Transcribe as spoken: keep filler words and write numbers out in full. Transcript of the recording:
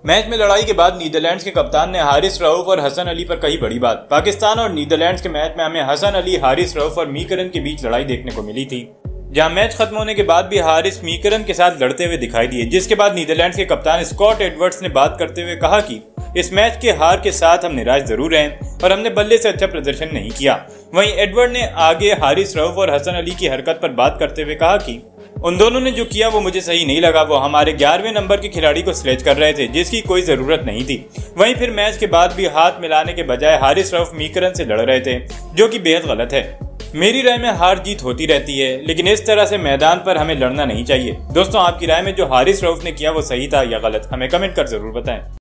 Match में लड़ाई के बाद नीदरलैंड्स के कप्तान ने हारिस रऊफ और हसन अली पर कही बड़ी बात। पाकिस्तान और नीदरलैंड्स के मैच में हमें हसन अली, हारिस रऊफ और मीकरन के बीच लड़ाई देखने को मिली थी, जहां मैच खत्म होने के बाद भी हारिस मीकरन के साथ लड़ते हुए दिखाई दिए। जिसके बाद नीदरलैंड्स के कप्तान स्कॉट एडवर्ड्स ने बात करते हुए कहा कि इस मैच के हार के साथ हम निराश जरूर हैं और हमने बल्ले से अच्छा प्रदर्शन नहीं किया। वहीं एडवर्ड ने आगे हारिस रऊफ और हसन अली की हरकत पर बात करते हुए कहा कि उन दोनों ने जो किया वो मुझे सही नहीं लगा। वो हमारे ग्यारहवें नंबर के खिलाड़ी को स्लेज कर रहे थे जिसकी कोई जरूरत नहीं थी। वहीं फिर मैच के बाद भी हाथ मिलाने के बजाय हारिस रऊफ मीकरन से लड़ रहे थे, जो कि बेहद गलत है। मेरी राय में हार जीत होती रहती है, लेकिन इस तरह से मैदान पर हमें लड़ना नहीं चाहिए। दोस्तों, आपकी राय में जो हारिस रऊफ ने किया वो सही था या गलत, हमें कमेंट कर जरूर बताएं।